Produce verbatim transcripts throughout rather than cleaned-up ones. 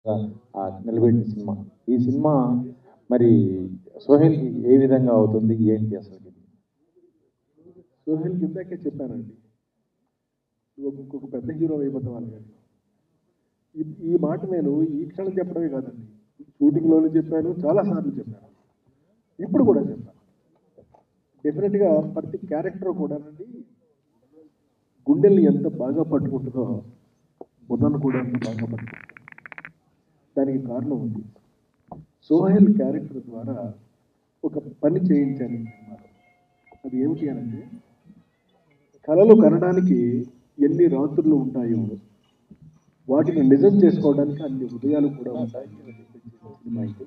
నిలబెట్టిన సినిమా. ఈ సినిమా మరి సోహెల్కి ఏ విధంగా అవుతుంది ఏంటి అసలు? సోహెల్కి ఇందాకే చెప్పానండి, నువ్వు ఇంకొక పెద్ద హీరో అయిపోతావు అని. ఈ ఈ మాట నేను ఈ క్షణం చెప్పడమే కాదండి, షూటింగ్లోనే చెప్పాను, చాలాసార్లు చెప్పాను, ఇప్పుడు కూడా చెప్పాను. డెఫినెట్గా ప్రతి క్యారెక్టర్ కూడానండి గుండెల్ని ఎంత బాగా పట్టుకుంటుందో బుర్రను కూడా ఎంత బాగా పట్టుకుంటుంది. దానికి కారణం ఉంది. సోహెల్ క్యారెక్టర్ ద్వారా ఒక పని చేయించాను ఈ సినిమాలో. అది ఏమిటి అనంటే, కళలు కనడానికి ఎన్ని రాత్రులు ఉంటాయో వాటిని నిజం చేసుకోవడానికి అన్ని ఉదయాలు కూడా ఉంటాయి అని చెప్పేసి సినిమా ఇది.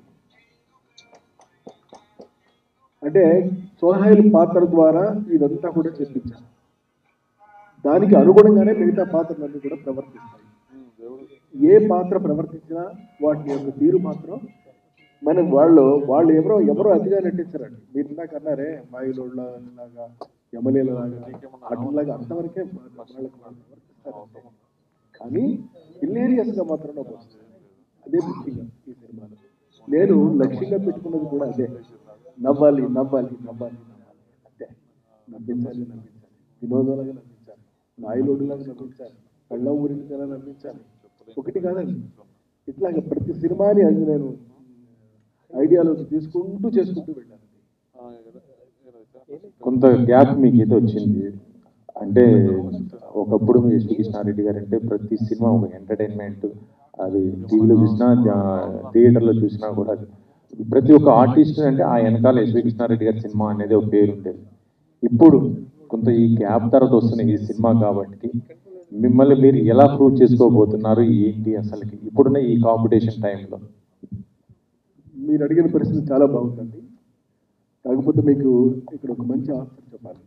అంటే సోహెల్ పాత్ర ద్వారా ఇదంతా కూడా చెప్పించాను. దానికి అనుగుణంగానే మిగతా పాత్రలన్నీ కూడా ప్రవర్తిస్తాయి. ఏ పాత్ర ప్రవర్తించినా వాటి యొక్క తీరు మాత్రం మనం వాళ్ళు వాళ్ళు ఎవరో ఎవరో అతిగా నటించారండి. మీరు ఇందాక అన్నారే మాయిలోళ్ళలాగా యమలీలలాగా అట్లాగా అంతవరకే వాళ్ళకి వాళ్ళు ప్రవర్తిస్తారు. కానీ హిలేరియస్గా మాత్రం నాకు వస్తుంది. అదే ముఖ్యంగా ఈ సినిమాలో నేను లక్ష్యంగా పెట్టుకున్నది కూడా అదే. నవ్వాలి నవ్వాలి నవ్వాలి నవ్వాలి అంతే. నవ్వించాలి నవ్వించాలి వినోదాలుగా నవ్వించాలి, మాయిలోడులాగా నవ్వించాలి, కళ్ళ ఊరిగా నవ్వించాలి. ఒకటి కాదండి, ఇట్లాగ ప్రతి సినిమాని అది నేను ఐడియాలోకి తీసుకుంటూ చేసుకుంటూ వెళ్ళాను. కొంత గ్యాప్ మీకు అయితే వచ్చింది. అంటే ఒకప్పుడు ఎస్వి కృష్ణారెడ్డి గారు అంటే ప్రతి సినిమా ఒక ఎంటర్టైన్మెంట్, అది టీవీలో చూసినా థియేటర్లో చూసినా కూడా ప్రతి ఒక్క ఆర్టిస్ట్ అంటే ఆ వెనకాల ఎస్వి కృష్ణారెడ్డి గారి సినిమా అనేది ఒక పేరు ఉండేది. ఇప్పుడు కొంత ఈ గ్యాప్ తర్వాత వస్తున్న ఈ సినిమా కాబట్టి మిమ్మల్ని మీరు ఎలా ప్రూవ్ చేసుకోబోతున్నారు ఏంటి అసలుకి ఇప్పుడున్న ఈ కాంపిటీషన్ టైంలో? మీరు అడిగిన ప్రశ్న చాలా బాగుందండి. కాకపోతే మీకు ఇక్కడ ఒక మంచి ఆన్సర్ చెప్పాలి.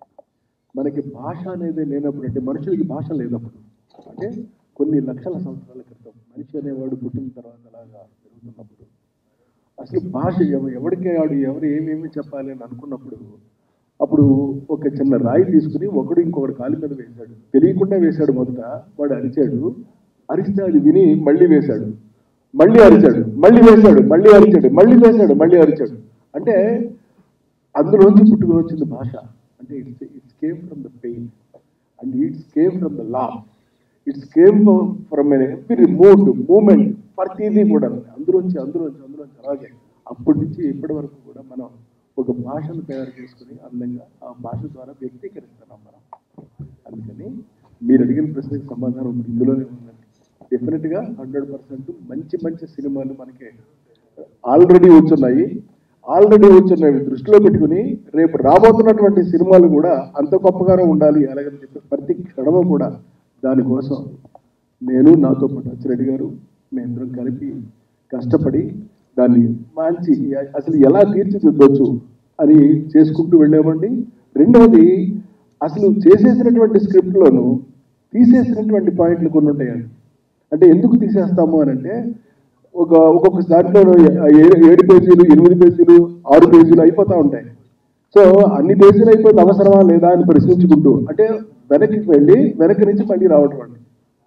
మనకి భాష అనేది లేనప్పుడు, అంటే మనుషులకి భాష లేనప్పుడు, అంటే కొన్ని లక్షల సంవత్సరాల క్రితం మనిషి అనేవాడు పుట్టిన తర్వాత అలాగా పెరుగుతున్నప్పుడు అసలు భాష ఎవరికి వాడు ఎవరు ఏమేమి చెప్పాలి అని అనుకున్నప్పుడు అప్పుడు ఒక చిన్న రాయి తీసుకుని ఒకడు ఇంకొకటి కాలి మీద వేశాడు. తెలియకుండా వేశాడు. మొదట వాడు అరిచాడు, అరిస్తే అది విని మళ్ళీ వేశాడు, మళ్ళీ అరిచాడు, మళ్ళీ వేశాడు, మళ్ళీ అరిచాడు, మళ్ళీ వేశాడు, మళ్ళీ అరిచాడు. అంటే అందులోంచి పుట్టుకుని వచ్చింది భాష. అంటే it's it's came from the pain and it's came from the law, it's came from every mood moment, ప్రతిదీ కూడా అందులోంచి అందులోంచి అందులోంచి అలాగే అప్పటి నుంచి ఇప్పటి వరకు కూడా మనం ఒక భాషను తయారు చేసుకుని అందంగా ఆ భాష ద్వారా వ్యక్తీకరిస్తున్నాం మనం. అందుకని మీరు అడిగిన ప్రశ్నకి సమాధానం ఇందులోనే ఉందండి. డెఫినెట్గా హండ్రెడ్ పర్సెంట్ మంచి మంచి సినిమాలు మనకి ఆల్రెడీ వచ్చున్నాయి. ఆల్రెడీ వచ్చున్నవి దృష్టిలో పెట్టుకుని రేపు రాబోతున్నటువంటి సినిమాలు కూడా అంత గొప్పగానే ఉండాలి అలాగని చెప్పి ప్రతి క్షణము కూడా దానికోసం నేను నాతో పాటు అచ్చిరెడ్డి గారు మేమిద్దరం కలిపి కష్టపడి దాన్ని మంచి అసలు ఎలా తీర్చిదిద్దొచ్చు అని చేసుకుంటూ వెళ్ళామండి. రెండవది, అసలు చేసేసినటువంటి స్క్రిప్ట్లోనూ తీసేసినటువంటి పాయింట్లు కొన్ని ఉంటాయండి. అంటే ఎందుకు తీసేస్తాము అని అంటే, ఒక ఒక్కొక్క దాంట్లో ఏడు పేజీలు ఎనిమిది పేజీలు ఆరు పేజీలు అయిపోతూ ఉంటాయి. సో అన్ని పేజీలు అయిపోతే అవసరమా లేదా అని ప్రశ్నించుకుంటూ, అంటే వెనక్కి వెళ్ళి వెనక్కి నుంచి మళ్ళీ రావటం అండి.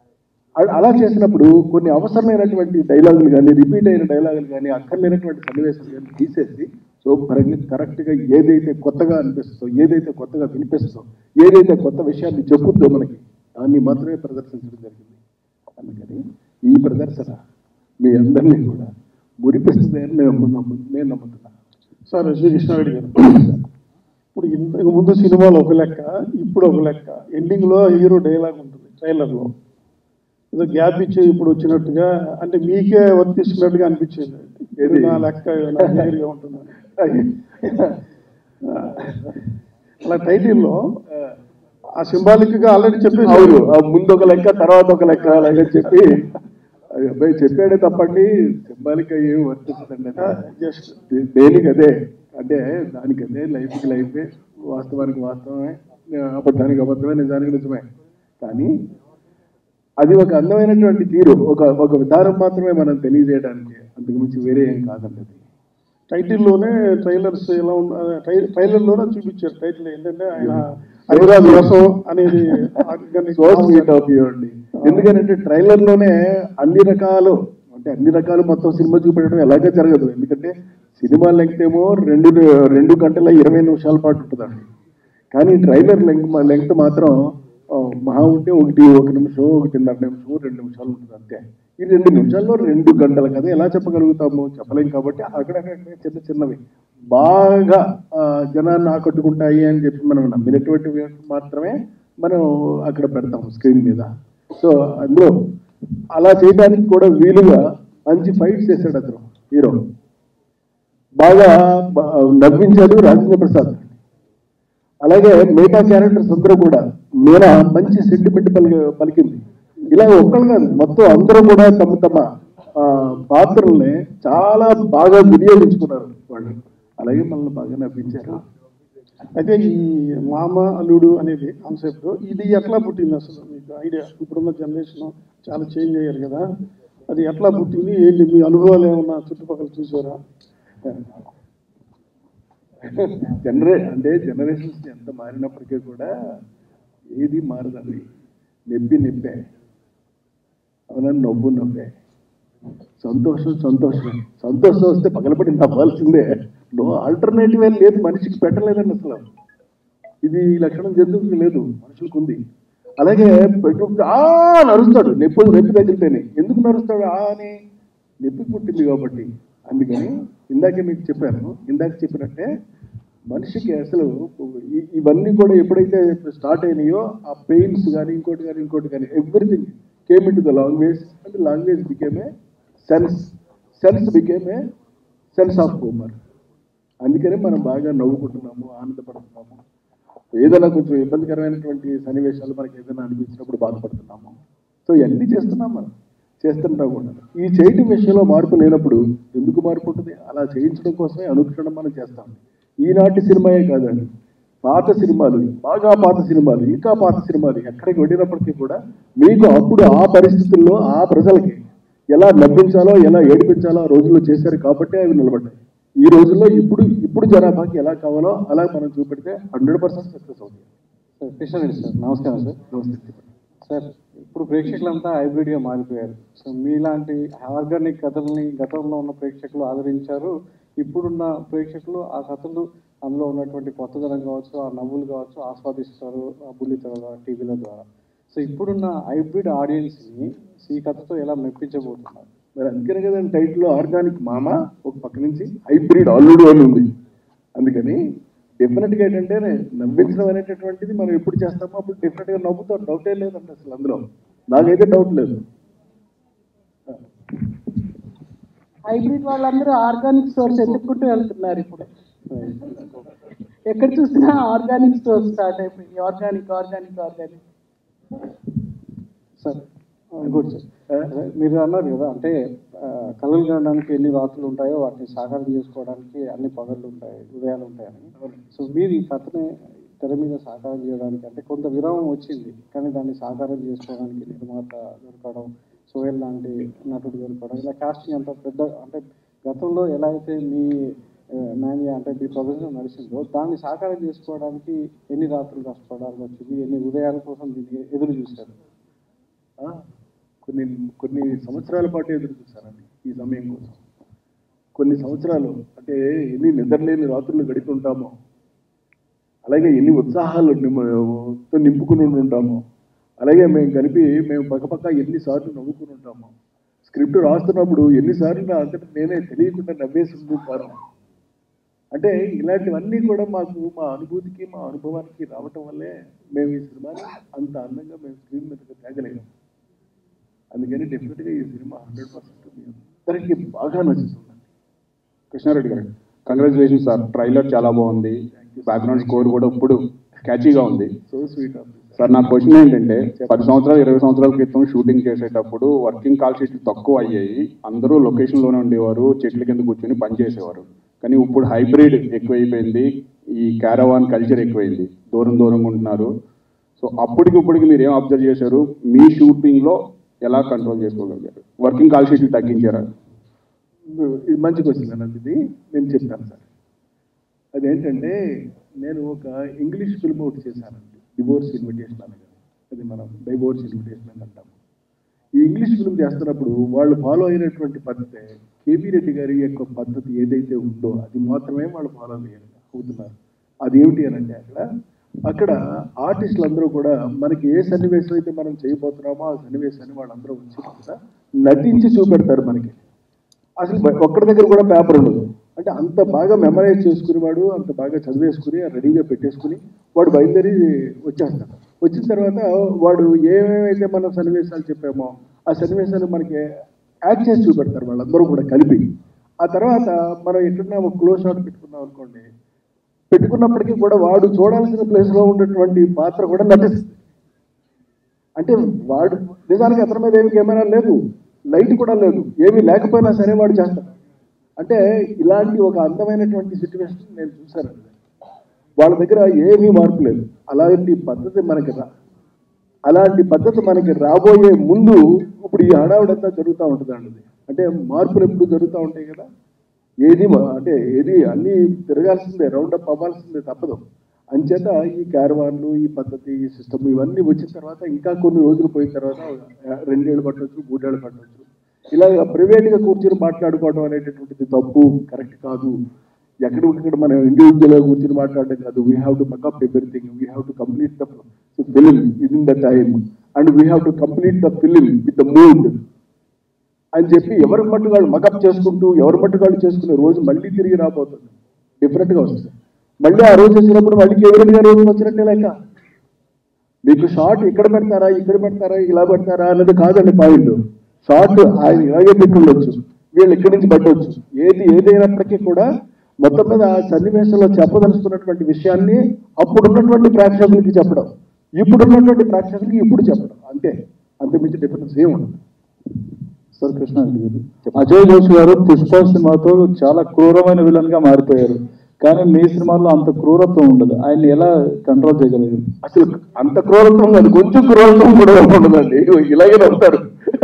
అలా చేసినప్పుడు కొన్ని అవసరమైనటువంటి డైలాగులు కానీ రిపీట్ అయిన డైలాగులు కానీ అక్కర్లేనటువంటి సన్నివేశాలు కానీ తీసేసి సో కరెక్ట్గా ఏదైతే కొత్తగా అనిపిస్తుందో, ఏదైతే కొత్తగా వినిపిస్తుందో, ఏదైతే కొత్త విషయాన్ని చెప్పుద్దో మనకి దాన్ని మాత్రమే ప్రదర్శించడం జరిగింది. అందుకని ఈ ప్రదర్శన మీ అందరినీ కూడా మురిపిస్తుందని నేను నమ్ము నేను నమ్ముతున్నాను. సార్ ఎస్వి కృష్ణారెడ్డి గారు, ఇప్పుడు ఇంతకు ముందు సినిమాలో ఒక లెక్క, ఇప్పుడు ఒక లెక్క. ఎండింగ్లో హీరో డైలాగ్ ఉంటుంది ట్రైలర్లో, ఏదో గ్యాప్ ఇచ్చి ఇప్పుడు వచ్చినట్టుగా, అంటే మీకే వర్తిస్తున్నట్టుగా అనిపించింది. ఏది నా లెక్క క్లియర్గా ఉంటుందని. అలా టైటిల్లో ఆ సింబాలిక్గా ఆల్రెడీ చెప్పేసి అవును, ముందు ఒక లెక్క తర్వాత ఒక లెక్క అలాగే చెప్పి అబ్బాయి చెప్పాడే తప్పండి, సింబాలిక్ ఏమి వర్తిస్తుందండి. జస్ట్ దేనికి అదే, అంటే దానికి అదే, లైఫ్కి లైఫే, వాస్తవానికి వాస్తవమే, అబద్ధానికి అబద్ధమే, నిజానికి నిజమే. కానీ అది ఒక అందమైనటువంటి తీరు, ఒక ఒక విధానం మాత్రమే మనం తెలియజేయడానికి, అంతకుమించి వేరే ఏం కాదండి. టైటిల్లోనే ట్రైలర్స్ ఎలా ఉన్న ట్రైలర్లోనే చూపించారు. టైటిల్ ఏంటంటే ఆయన కోసం అనేది అండి. ఎందుకంటే ట్రైలర్లోనే అన్ని రకాలు అంటే అన్ని రకాలు మొత్తం సినిమా చూపెట్టడం ఎలాగే జరగదు. ఎందుకంటే సినిమా లెంగ్త్ ఏమో రెండు రెండు గంటల ఇరవై నిమిషాల పాటు ఉంటుందండి. కానీ ట్రైలర్ లెంగ్త్ లెంగ్త్ మాత్రం మహా ఉంటే ఒకటి ఒక నిమిషం ఒకటిన్నర నిమిషం రెండు నిమిషాలు ఉంటుంది అంతే. ఈ రెండు నిమిషాల్లో రెండు గంటల కథ ఎలా చెప్పగలుగుతాము? చెప్పలేం. కాబట్టి అక్కడక్కడ చిన్న చిన్నవి బాగా జనాన్ని ఆకట్టుకుంటాయి అని చెప్పి మనం నమ్మినటువంటి మాత్రమే మనం అక్కడ పెడతాం స్క్రీన్ మీద. సో అందులో అలా చేయడానికి కూడా వీలుగా మంచి ఫైట్స్ చేశాడు అతను హీరో. బాగా నవ్వించాడు రాజేంద్ర ప్రసాద్. అలాగే మిగతా క్యారెక్టర్స్ అందరూ కూడా మీనా మంచి సెంటిమెంట్ పలి పలికింది. ఇలా ఒక్కళ్ళు కాదు, మొత్తం అందరూ కూడా తమ తమ పాత్రల్ని చాలా బాగా వినియోగించుకున్నారు వాళ్ళు. అలాగే మనల్ని బాగా నవ్వించారు. అయితే ఈ మామ అల్లుడు అనేది కాన్సెప్ట్ ఇది ఎట్లా పుట్టింది అసలు? మీకు ఐడియా? ఇప్పుడున్న జనరేషన్ చాలా చేంజ్ అయ్యారు కదా, అది ఎట్లా పుట్టింది ఏంటి? మీ అనుభవాలు ఏమన్నా చుట్టుపక్కల చూసారా? జనరే అంటే జనరేషన్స్ ఎంత మారినప్పటికీ కూడా ఏది మారదండి. నొప్పి నొప్పే, అవునా? నవ్వు నవ్వే, సంతోషం సంతోషమే. సంతోషం వస్తే పగలబడి నవ్వాల్సిందే. నో ఆల్టర్నేటివ్ ఏం లేదు, మనిషికి పెట్టలేదండి అసలు. ఇది లక్షణం జంతువుకి లేదు, మనుషులకు ఉంది. అలాగే పెట్టు ఆ నరుస్తాడు, నొప్పి నొప్పి తగిలితేనే. ఎందుకు నరుస్తాడు? ఆ అని నొప్పి పుట్టింది కాబట్టి. అందుకని ఇందాకే మీకు చెప్పాను, ఇందాక చెప్పినట్టే మనిషికి అసలు ఇవన్నీ కూడా ఎప్పుడైతే స్టార్ట్ అయినాయో ఆ పెయిన్స్ కానీ ఇంకోటి కానీ ఇంకోటి కానీ everything came into the language and language became a sense, sense became a sense of humour. అందుకనే మనం బాగా నవ్వుకుంటున్నాము, ఆనందపడుతున్నాము. ఏదైనా కొంచెం ఇబ్బందికరమైనటువంటి సన్నివేశాలు మనకి ఏదైనా అనిపించినప్పుడు బాధపడుతున్నాము. సో ఇవన్నీ చేస్తున్నాం, మనం చేస్తుంటాం కూడా. ఈ చేయటం విషయంలో మార్పు లేనప్పుడు ఎందుకు మార్పు ఉంటుంది? అలా చేయించడం కోసమే అనుక్షణం మనం చేస్తాం. ఈనాటి సినిమాయే కాదండి, పాత సినిమాలు, బాగా పాత సినిమాలు, ఇంకా పాత సినిమాలు ఎక్కడికి వెళ్ళినప్పటికీ కూడా మీకు అప్పుడు ఆ పరిస్థితుల్లో ఆ ప్రజలకి ఎలా నవ్వించాలో ఎలా ఏడిపించాలో ఆ రోజుల్లో చేశారు కాబట్టి అవి నిలబడ్డాయి. ఈ రోజుల్లో ఇప్పుడు ఇప్పుడు జనాభాకి ఎలా కావాలో అలా మనం చూపెడితే హండ్రెడ్ పర్సెంట్ సక్సెస్ అవుతుంది. సార్ కృష్ణారెడ్డి సార్, నమస్కారం సార్. నమస్తే సార్, ఇప్పుడు ప్రేక్షకులంతా హైబ్రిడ్గా మారిపోయారు. సో మీలాంటి ఆర్గానిక్ కథల్ని గతంలో ఉన్న ప్రేక్షకులు ఆదరించారు. ఇప్పుడున్న ప్రేక్షకులు ఆ కథలు, అందులో ఉన్నటువంటి కొత్తదనం కావచ్చు, ఆ నవ్వులు కావచ్చు ఆస్వాదిస్తారు ఆ బుల్లితెర ద్వారా, టీవీల ద్వారా. సో ఇప్పుడున్న హైబ్రిడ్ ఆడియన్స్ని ఈ కథతో ఎలా మెప్పించబోతున్నారు? మరి అందుకనే కదండి టైటిల్లో ఆర్గానిక్ మామ, ఒక పక్క నుంచి హైబ్రిడ్ అల్లుడు అని ఉంది. అందుకని డెఫినెట్గా ఏంటంటే నవ్వించడం అనేటటువంటిది మనం ఎప్పుడు చేస్తామో అప్పుడు డెఫినెట్గా నవ్వుతాం, డౌటే లేదండి అసలు. అందులో నాకైతే డౌట్ లేదు. హైబ్రిడ్ వాళ్ళందరూ ఆర్గానిక్ స్టోర్స్ ఎత్తుక్కుంటూ వెళ్తున్నారు. ఇప్పుడు ఎక్కడ చూసినా ఆర్గానిక్ స్టోర్స్ స్టార్ట్ అయిపోయింది. Organic organic organic sir good sir. మీరు అన్నారు కదా, అంటే కళలు కనడానికి ఎన్ని రాత్రులు ఉంటాయో వాటిని సాకారం చేసుకోవడానికి అన్ని పగళ్ళు ఉంటాయి, ఉదయాలు ఉంటాయని. సో మీరు ఈ కథని తెర మీద సాకారం చేయడానికి అంటే కొంత విరామం వచ్చింది, కానీ దాన్ని సాకారం చేసుకోవడానికి నిర్మాత దొరకడం, సోహెల్ లాంటి నటుడు దొరకడం, ఇలా కాస్టింగ్ అంత పెద్ద, అంటే గతంలో ఎలా అయితే మీ మేనియా అంటే మీ ప్రొఫెషన్ నడిచిందో దాన్ని సాకారం చేసుకోవడానికి ఎన్ని రాత్రులు కష్టపడాల్సి వచ్చింది, ఎన్ని ఉదయాల కోసం దీన్ని ఎదురు చూశారు? కొన్ని కొన్ని సంవత్సరాల పాటు ఎదురు చూశానండి ఈ సమయం కోసం. కొన్ని సంవత్సరాలు అంటే ఎన్ని నిద్రలేని రాత్రులు గడిపి ఉంటామో, అలాగే ఎన్ని ఉత్సాహాలు నింపుకుని ఉంటామో, అలాగే మేము కలిపి మేము పక్కపక్క ఎన్నిసార్లు నవ్వుకుని ఉంటామో, స్క్రిప్ట్ రాస్తున్నప్పుడు ఎన్నిసార్లు అంతటా నేనే తెలియకుండా నవ్వేసి ఉంటాను. అంటే ఇలాంటివన్నీ కూడా మాకు మా అనుభూతికి మా అనుభవానికి రావటం వల్లే మేము ఈ సినిమాని అంత అందంగా మేము స్క్రీన్ మీదకి తేగలేము. అందుకని డెఫినెట్గా ఈ సినిమా హండ్రెడ్ పర్సెంట్ మీ అందరికీ బాగా నచ్చుతుందండి. కృష్ణారెడ్డి గారు, కంగ్రాచులేషన్ సార్. ట్రైలర్ చాలా బాగుంది, బ్యాక్గ్రౌండ్ స్కోర్ కూడా ఇప్పుడు క్యాచీగా ఉంది. సో స్వీట్ ఆఫ్ సార్, నా క్వశ్చన్ ఏంటంటే, పది సంవత్సరాలు ఇరవై సంవత్సరాల క్రితం షూటింగ్ చేసేటప్పుడు వర్కింగ్ కాల్ షీట్లు తక్కువ అయ్యాయి, అందరూ లొకేషన్లోనే ఉండేవారు, చెట్ల కింద కూర్చొని పనిచేసేవారు. కానీ ఇప్పుడు హైబ్రిడ్ ఎక్కువైపోయింది, ఈ క్యారవాన్ కల్చర్ ఎక్కువైంది, దూరం దూరంగా ఉంటున్నారు. సో అప్పటికి ఇప్పటికి మీరు ఏం అబ్జర్వ్ చేశారు? మీ షూటింగ్లో ఎలా కంట్రోల్ చేసుకోగలిగారు? వర్కింగ్ కాల్ షీట్లు తగ్గించారా? ఇది మంచి క్వశ్చన్ అన్నది. ఇది నేను చెప్తాను సార్. అదేంటంటే నేను ఒక ఇంగ్లీష్ ఫిల్మ్ ఒకటి చేశానండి, డివోర్స్ ఇన్విటేషన్ అనగా. అది మనం డైవోర్స్ ఇన్విటేషన్ అని అంటాము. ఈ ఇంగ్లీష్ ఫిల్మ్ చేస్తున్నప్పుడు వాళ్ళు ఫాలో అయినటువంటి పద్ధతి కేవీ రెడ్డి గారి యొక్క పద్ధతి ఏదైతే ఉందో అది మాత్రమే వాళ్ళు ఫాలో అయ్యారు అవుతున్నారు. అదేమిటి అని అంటే అక్కడ అక్కడ ఆర్టిస్టులు అందరూ కూడా మనకి ఏ సన్నివేశం అయితే మనం చేయబోతున్నామో ఆ సన్నివేశాన్ని వాళ్ళందరూ వచ్చి కూడా నటించి చూపెడతారు మనకి. అసలు ఒక్కడి దగ్గర కూడా పేపర్ ఉండదు. అంటే అంత బాగా మెమరైజ్ చేసుకునేవాడు, అంత బాగా చదివేసుకుని రెడీగా పెట్టేసుకుని వాడు బయలుదేరి వచ్చేస్తాడు. వచ్చిన తర్వాత వాడు ఏమేమైతే మనం సన్నివేశాలు చెప్పామో ఆ సన్నివేశాలు మనకి యాక్ట్ చేసి చూపెడతారు వాళ్ళందరూ కూడా కలిపి. ఆ తర్వాత మనం ఎక్కడన్నా ఒక క్లోజ్ షాట్ పెట్టుకున్నాం అనుకోండి, పెట్టుకున్నప్పటికీ కూడా వాడు చూడాల్సిన ప్లేస్లో ఉన్నటువంటి పాత్ర కూడా నటిస్తుంది. అంటే వాడు నిజానికి అతని మీద ఏమి కెమెరా లేదు, లైట్ కూడా లేదు, ఏమీ లేకపోయినా సరే వాడు చేస్తాడు. అంటే ఇలాంటి ఒక అందమైనటువంటి సిచ్యువేషన్ నేను చూశానండి. వాళ్ళ దగ్గర ఏమీ మార్పు లేదు. అలాంటి పద్ధతి మనకి రా అలాంటి పద్ధతి మనకి రాబోయే ముందు ఇప్పుడు ఈ హడావుడంతా జరుగుతూ ఉంటుందండి. అంటే మార్పులు ఎప్పుడు జరుగుతూ ఉంటాయి కదా, ఏది అంటే ఏది అన్నీ తిరగాల్సిందే, రౌండప్ అవ్వాల్సిందే, తప్పదు. అంచేత ఈ క్యారవాన్లు, ఈ పద్ధతి, ఈ సిస్టమ్ ఇవన్నీ వచ్చిన తర్వాత ఇంకా కొన్ని రోజులు పోయిన తర్వాత రెండేళ్ళు పట్టవచ్చు, మూడేళ్ళు పట్టవచ్చు. ఇలా ప్రైవేట్గా కూర్చొని మాట్లాడుకోవడం అనేటటువంటిది తప్పు, కరెక్ట్ కాదు. ఎక్కడిక్కడ మనం ఇండివిజువల్గా కూర్చొని మాట్లాడడం కాదు. We have to make up everything, we have to complete the film within the time and we have to complete the film with the mood అని చెప్పి ఎవరి మట్టుగాళ్ళు మకప్ చేసుకుంటూ ఎవరి మట్టుగాళ్ళు చేసుకునే రోజు మళ్ళీ తిరిగి రాబోతుంది, డిఫరెంట్గా వస్తుంది. మళ్ళీ ఆ రోజు వచ్చినప్పుడు మళ్ళీ ఎవరిగా రోజు వచ్చినట్టే లేక మీకు షార్ట్ ఇక్కడ పెడతారా, ఇక్కడ పెడతారా, ఇలా పెడతారా అన్నది కాదండి పాయింట్. షార్ట్ ఆయన ఇలాగే పెట్టుండొచ్చు, వీళ్ళు ఇక్కడి నుంచి పట్టవచ్చు. ఏది ఏదైనప్పటికీ కూడా మొత్తం మీద ఆ సన్నివేశంలో చెప్పదలుచుకున్నటువంటి విషయాన్ని అప్పుడున్నటువంటి ప్రేక్షకులకి చెప్పడం, ఇప్పుడున్నటువంటి ప్రేక్షకులకి ఇప్పుడు చెప్పడం, అంతే. అంతకుమించి డిఫరెన్స్ ఏమి ఉండదు. సార్ కృష్ణారెడ్డి గారు, అజయ్ ఘోష్ గారు పుష్ప సినిమాతో చాలా క్రూరమైన విలన్ గా మారిపోయారు. కానీ మీ సినిమాలో అంత క్రూరత్వం ఉండదు. ఆయన ఎలా కంట్రోల్ చేయగలిగారు? అసలు అంత క్రూరత్వం కాదు, కొంచెం క్రూరత్వం కూడా ఉండదండి. ఇలాగే ఉంటారు.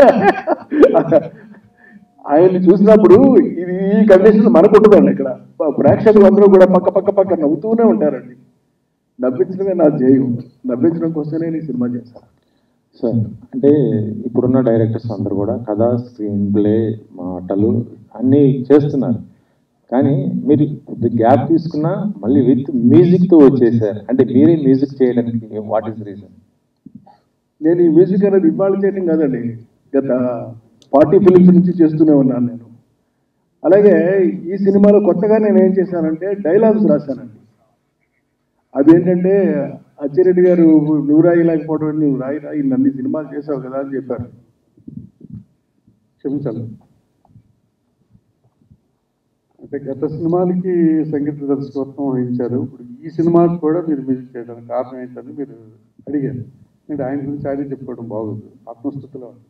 ఆయన్ని చూసినప్పుడు ఇది ఈ కండిషన్ మనకు ఉంటుందండి. ఇక్కడ ప్రేక్షకులు అందరూ కూడా పక్క పక్క పక్క నవ్వుతూనే ఉంటారండి. నవ్వించడమే నా ధ్యేయం, నవ్వించడం కోసమే నేను సినిమా చేశాను. సార్ అంటే ఇప్పుడున్న డైరెక్టర్స్ అందరూ కూడా కథ, స్క్రీన్ ప్లే, మాటలు అన్నీ చేస్తున్నారు. కానీ మీరు గ్యాప్ తీసుకున్నా మళ్ళీ విత్ మ్యూజిక్తో వచ్చేసారు. అంటే మీరే మ్యూజిక్ చేయడానికి వాట్ ఈస్ రీజన్? నేను ఈ మ్యూజిక్ అనేది ఇవాళ చేయడం కాదండి, గత ఫార్టీ ఫిలిమ్స్ నుంచి చేస్తూనే ఉన్నాను నేను. అలాగే ఈ సినిమాలో కొత్తగా నేను ఏం చేశానంటే డైలాగ్స్ రాశానండి. అదేంటంటే అచ్చిరెడ్డి గారు నువ్వు రాయలేకపోవడం, నువ్వు రాయి రాయి నన్ను సినిమాలు చేసావు కదా అని చెప్పారు. క్షమించాలి. అంటే గత సినిమాలకి సంగీత దర్శకత్వం వహించారు, ఇప్పుడు ఈ సినిమాకి కూడా మీరు మ్యూజిక్ చేయడానికి కారణం ఏంటని మీరు అడిగారు. అంటే ఆయన గురించి ఆయన చెప్పుకోవడం బాగుంది, ఆత్మస్థుతిలో ఉంటుంది.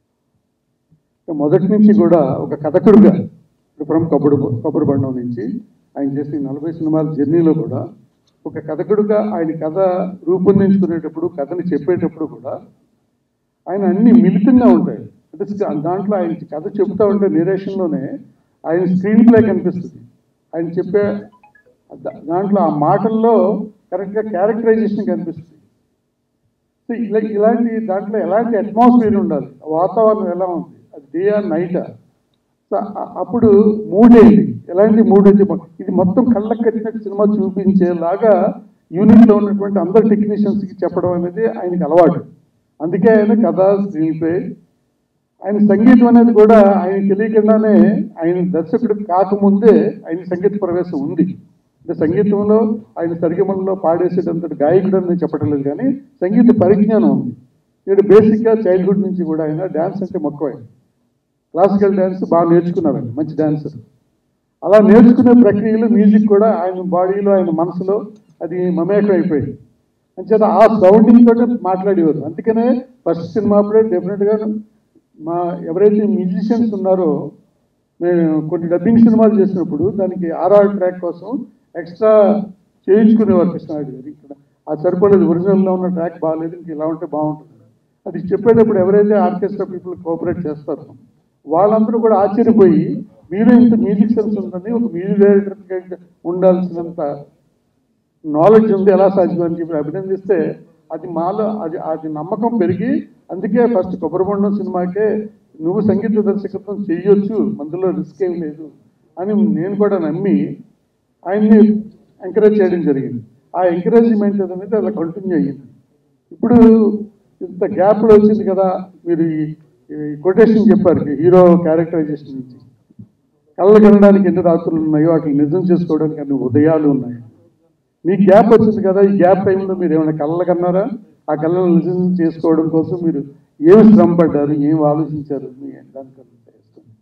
మొదటి నుంచి కూడా ఒక కథకుడుగా ఫ్రమ్ కబురు కబురు బండం నుంచి ఆయన చేసిన నలభై సినిమాల జర్నీలో కూడా ఒక కథకుడుగా ఆయన కథ రూపొందించుకునేటప్పుడు, కథని చెప్పేటప్పుడు కూడా ఆయన అన్ని మిళితంగా ఉంటాయి. అంటే దాంట్లో ఆయన కథ చెప్తా ఉంటే నిరేషన్లోనే ఆయన స్క్రీన్ ప్లే కనిపిస్తుంది. ఆయన చెప్పే దాంట్లో ఆ మాటల్లో కరెక్ట్గా క్యారెక్టరైజేషన్ కనిపిస్తుంది. సో ఇలా ఇలాంటి దాంట్లో ఎలాంటి అట్మాస్ఫియర్ ఉండాలి, వాతావరణం ఎలా ఉంది, అది డే ఆర్ నైటా, సో అప్పుడు మూడ్ ఏంటి, ఎలాంటి మూడ్ అయితే ఇది మొత్తం కళ్ళకు కట్టినట్టు సినిమా చూపించేలాగా యూనిట్లో ఉన్నటువంటి అందరు టెక్నీషియన్స్కి చెప్పడం అనేది ఆయనకి అలవాటు. అందుకే ఆయన కథ, స్క్రీన్ ప్లే, ఆయన సంగీతం అనేది కూడా ఆయన తెలియకుండానే ఆయన దర్శకుడు కాకముందే ఆయన సంగీత ప్రవేశం ఉంది. అంటే సంగీతంలో ఆయన సరిగమల్లో పాడేసేటంతటి గాయకుడు అని చెప్పడం లేదు, కానీ సంగీత పరిజ్ఞానం ఉంది. నేను బేసిక్గా చైల్డ్హుడ్ నుంచి కూడా ఆయన డ్యాన్స్ అంటే మక్కువ, క్లాసికల్ డ్యాన్స్ బాగా నేర్చుకున్నారు, మంచి డాన్సర్. అలా నేర్చుకునే ప్రక్రియలో మ్యూజిక్ కూడా ఆయన బాడీలో, ఆయన మనసులో అది మమేకం అయిపోయింది. అంచేత ఆ సౌండింగ్ తోటి మాట్లాడేవారు. అందుకనే ఫస్ట్ సినిమా అప్పుడే డెఫినెట్గా మా ఎవరైతే మ్యూజిషియన్స్ ఉన్నారో, నేను కొన్ని డబ్బింగ్ సినిమాలు చేసినప్పుడు దానికి ఆర్ఆర్ ట్రాక్ కోసం ఎక్స్ట్రా చేయించుకునేవారు కృష్ణారెడ్డి గారు. ఇక్కడ అది సరిపోలేదు, ఒరిజినల్లో ఉన్న ట్రాక్ బాగాలేదు, ఇంక ఇలా ఉంటే బాగుంటుంది. అది చెప్పేటప్పుడు ఎవరైతే ఆర్కెస్ట్రా పీపుల్ కోఆపరేట్ చేస్తారో వాళ్ళందరూ కూడా ఆశ్చర్యపోయి, మీరు ఇంత మ్యూజిక్ సెన్స్ ఉందని, ఒక మ్యూజిక్ డైరెక్టర్గా ఉండాల్సినంత నాలెడ్జ్ ఉంది, ఎలా సాధ్యం అని చెప్పి అభినందిస్తే అది మాలో అది అది నమ్మకం పెరిగి అందుకే ఫస్ట్ కొబ్బరిబొండం సినిమాకే నువ్వు సంగీత దర్శకత్వం చెయ్యొచ్చు, అందులో రిస్క్ ఏం లేదు అని నేను కూడా నమ్మి ఆయన్ని ఎంకరేజ్ చేయడం జరిగింది. ఆ ఎంకరేజ్మెంట్ అనేది అలా కంటిన్యూ అయ్యింది. ఇప్పుడు ఇంత గ్యాప్లో వచ్చింది కదా, మీరు ఈ కొటేషన్ చెప్పారు హీరో క్యారెక్టరైజేషన్ నుంచి. కళ్ళ కనడానికి ఎన్ని రాత్రులు ఉన్నాయో వాటిని నిజం చేసుకోవడానికి అన్ని ఉదయాలు ఉన్నాయి. మీ గ్యాప్ వచ్చింది కదా, ఈ గ్యాప్ టైంలో మీరు ఏమైనా కళ్ళ కన్నారా? ఆ కళ్ళను నిజం చేసుకోవడం కోసం మీరు ఏమి శ్రమ పడ్డారు, ఏమి ఆలోచించారు? మీ దానికన్నా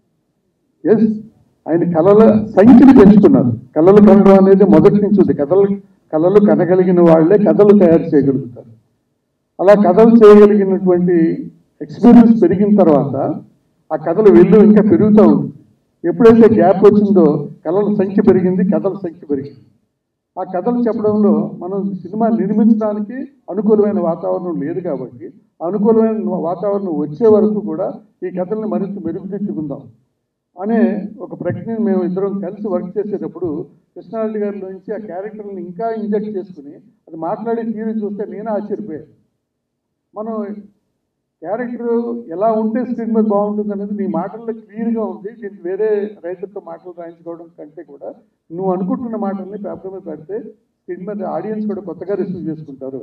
ఎస్ ఆయన కళల సంఖ్యను పెంచుకున్నారు. కళలు కనడం అనేది మొదటి నుంచి ఉంది. కథలు కళలు కనగలిగిన వాళ్ళే కథలు తయారు చేయగలుగుతారు. అలా కథలు చేయగలిగినటువంటి ఎక్స్పీరియన్స్ పెరిగిన తర్వాత ఆ కథలు వెళ్ళు ఇంకా పెరుగుతూ ఉంది. ఎప్పుడైతే గ్యాప్ వచ్చిందో కళల సంఖ్య పెరిగింది, కథల సంఖ్య పెరిగింది. ఆ కథలు చెప్పడంలో మనం సినిమా నిర్మించడానికి అనుకూలమైన వాతావరణం లేదు కాబట్టి అనుకూలమైన వాతావరణం వచ్చే వరకు కూడా ఈ కథల్ని మరింత మెరుగుదిద్దుకుందాం అనే ఒక ప్రక్రియను మేము ఇద్దరం కలిసి వర్క్ చేసేటప్పుడు కృష్ణారెడ్డి గారి నుంచి ఆ క్యారెక్టర్ని ఇంకా ఇంజెక్ట్ చేసుకుని అది మాట్లాడే తీరు చూస్తే నేనే ఆశ్చర్యపోయాను. మనం క్యారెక్టర్ ఎలా ఉంటే స్క్రీన్ మీద బాగుంటుంది అనేది నీ మాటల్లో క్లియర్గా ఉంది. దీనికి వేరే రైటర్తో మాటలు రాయించుకోవడం కంటే కూడా నువ్వు అనుకుంటున్న మాటల్ని పేపర్ మీద పెడితే స్క్రీన్ మీద ఆడియన్స్ కూడా కొత్తగా రిసీవ్ చేసుకుంటారు.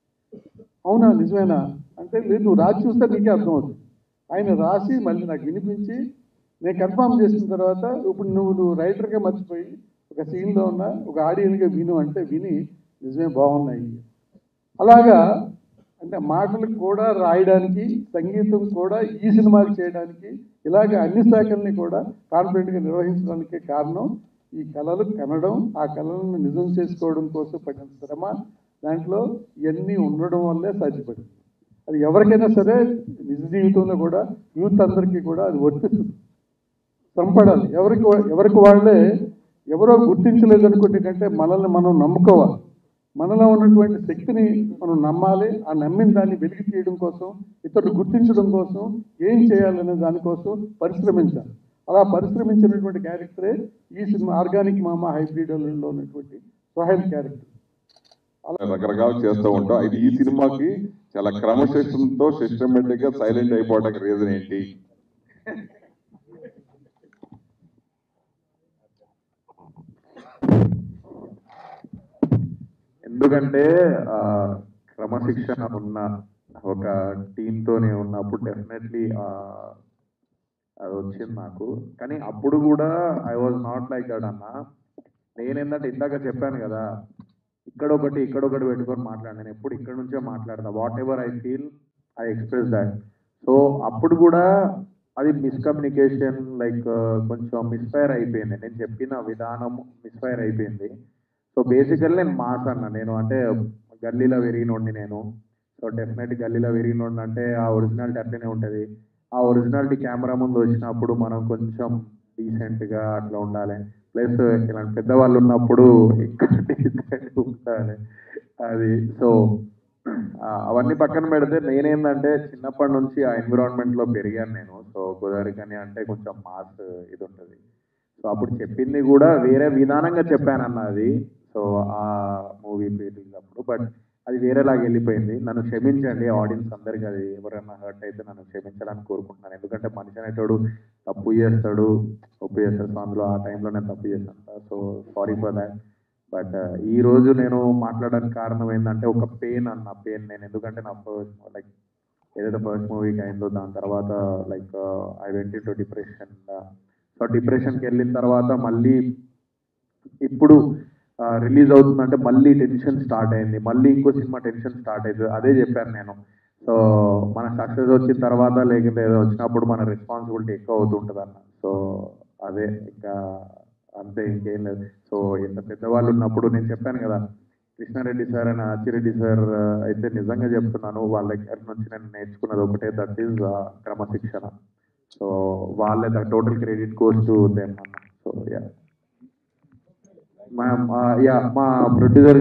అవునా, నిజమేనా అంటే లేదు, నువ్వు రాసి చూస్తే నీకే అర్థమవుతుంది. ఆయన రాసి మళ్ళీ నాకు వినిపించి నేను కన్ఫర్మ్ చేసిన తర్వాత ఇప్పుడు నువ్వు నువ్వు రైటర్గా మర్చిపోయి ఒక సీన్లో ఉన్న ఒక ఆడియన్గా విను అంటే విని నిజమే బాగున్నాయి. అలాగా అంటే మాటలు కూడా రాయడానికి, సంగీతం కూడా ఈ సినిమాలు చేయడానికి, ఇలాగ అన్ని శాఖల్ని కూడా కాన్ఫిడెంట్గా నిర్వహించడానికి కారణం ఈ కళలు కనడం, ఆ కళలను నిజం చేసుకోవడం కోసం పడిన శ్రమ, దాంట్లో ఇవన్నీ ఉండడం వల్లే సాధ్యపడింది. అది ఎవరికైనా సరే నిజ జీవితంలో కూడా యూత్ అందరికీ కూడా అది వర్తిస్తుంది. శ్రమపడాలి. ఎవరికి ఎవరికి వాళ్ళే ఎవరో గుర్తించలేదు అనుకుంటే కంటే మనల్ని మనం నమ్ముకోవాలి. మనలో ఉన్నటువంటి శక్తిని మనం నమ్మాలి. ఆ నమ్మిన దాన్ని వెలికి తీయడం కోసం, ఇతరులు గుర్తించడం కోసం ఏం చేయాలనే దానికోసం పరిశ్రమించాలి. అలా పరిశ్రమించినటువంటి క్యారెక్టరే ఈ సినిమా ఆర్గానిక్ మామ హైబ్రిడ్లో ఉన్నటువంటి సోహెల్ క్యారెక్టర్. రకరకాలు చేస్తూ ఉంటాం. ఇది ఈ సినిమాకి చాలా క్రమశిక్షణతో సిస్టమేటిక్ గా సైలెంట్ అయిపోవడానికి రీజన్ ఏంటి? ఎందుకంటే క్రమశిక్షణ ఉన్న ఒక టీంతోనే ఉన్నప్పుడు డెఫినెట్లీ అది వచ్చింది నాకు. కానీ అప్పుడు కూడా I was not like that అన్న. నేనేందంటే ఇందాక చెప్పాను కదా, ఇక్కడ ఒకటి ఇక్కడ ఒకటి పెట్టుకొని మాట్లాడాను. నేను ఎప్పుడు ఇక్కడ నుంచే మాట్లాడతా. Whatever I feel I express that. So అప్పుడు కూడా అది మిస్కమ్యూనికేషన్, లైక్ కొంచెం మిస్ఫైర్ అయిపోయింది. నేను చెప్పిన విధానం మిస్ఫైర్ అయిపోయింది. సో బేసికల్లీ నేను మాస్ అన్న. నేను అంటే గల్లీలో పెరిగినోడిని నేను. సో డెఫినెట్ గల్లీలో పెరిగినోడిని అంటే ఆ ఒరిజినాలిటీ అట్లనే ఉంటుంది. ఆ ఒరిజినాలిటీ కెమెరా ముందు వచ్చినప్పుడు మనం కొంచెం డీసెంట్గా అట్లా ఉండాలి. ప్లస్ ఇలాంటి పెద్దవాళ్ళు ఉన్నప్పుడు ఇంకా డీసెంట్గా ఉండాలి. అది సో అవన్నీ పక్కన పెడితే నేనేందంటే చిన్నప్పటి నుంచి ఆ ఎన్విరాన్మెంట్లో పెరిగాను నేను. సో గోదావరి కానీ అంటే కొంచెం మాస్ ఇది ఉంటుంది. సో అప్పుడు చెప్పింది కూడా వేరే విధానంగా చెప్పానన్న అది. సో ఆ మూవీ అప్పుడు బట్ అది వేరేలాగా వెళ్ళిపోయింది. నన్ను క్షమించండి ఆడియన్స్ అందరికీ. అది ఎవరైనా హర్ట్ అయితే నన్ను క్షమించడానికి కోరుకుంటున్నాను. ఎందుకంటే మనిషి అనేటోడు తప్పు చేస్తాడు, ఒప్పు చేస్తాడు. సో అందులో ఆ టైంలో నేను తప్పు చేస్తాను. So sorry for that. But ఈ రోజు నేను మాట్లాడడానికి కారణం ఏంటంటే ఒక పెయిన్ అన్న పెయిన్. నేను ఎందుకంటే నా ఫస్ట్ లైక్ ఏదైతే ఫస్ట్ మూవీకి అయిందో దాని తర్వాత like I went into depression. So డిప్రెషన్కి వెళ్ళిన తర్వాత మళ్ళీ ఇప్పుడు రిలీజ్ అవుతుందంటే మళ్ళీ టెన్షన్ స్టార్ట్ అయింది. మళ్ళీ ఇంకో సినిమా టెన్షన్ స్టార్ట్ అయింది. అదే చెప్పాను నేను. సో మన సక్సెస్ వచ్చిన తర్వాత లేకపోతే ఏదో వచ్చినప్పుడు మన రెస్పాన్సిబిలిటీ ఎక్కువ అవుతుంటుంది అన్న. సో అదే ఇంకా అంతే, ఇంకేం లేదు. సో ఇంత పెద్దవాళ్ళు ఉన్నప్పుడు నేను చెప్పాను కదా, Krishna Reddy sir and Achi Reddy sir అయితే నిజంగా చెప్తున్నాను, వాళ్ళ దగ్గర నుంచి నేను నేర్చుకున్నది ఒకటే, దట్ ఈజ్ క్రమశిక్షణ. సో వాళ్ళే the total credit goes to them అన్న. సో యా మా యా మా ప్రొడ్యూసర్